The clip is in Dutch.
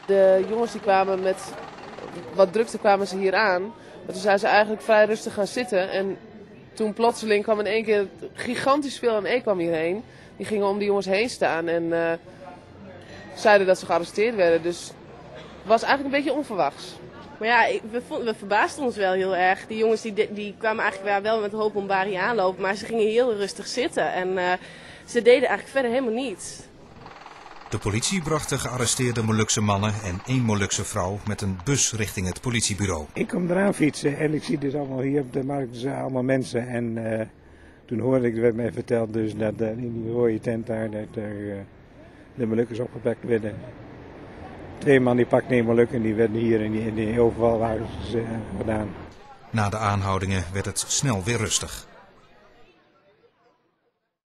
De jongens die kwamen met wat drukte kwamen ze hier aan. Maar toen zijn ze eigenlijk vrij rustig gaan zitten. En toen plotseling kwam in één keer gigantisch veel aan kwam hierheen. Die gingen om die jongens heen staan en zeiden dat ze gearresteerd werden. Dus het was eigenlijk een beetje onverwachts. Maar ja, we verbaasden ons wel heel erg. Die jongens die kwamen eigenlijk wel met hoop om Bari aanlopen, maar ze gingen heel rustig zitten. En ze deden eigenlijk verder helemaal niets. De politie bracht de gearresteerde Molukse mannen en 1 Molukse vrouw met een bus richting het politiebureau. Ik kom eraan fietsen en ik zie dus allemaal hier op de markt dus allemaal mensen. En toen hoorde ik, werd mij verteld dus dat in die rode tent daar dat de Molukkers opgepakt werden. 2 man die pakten 1 Moluk en die werden hier in die overval waren gedaan. Na de aanhoudingen werd het snel weer rustig.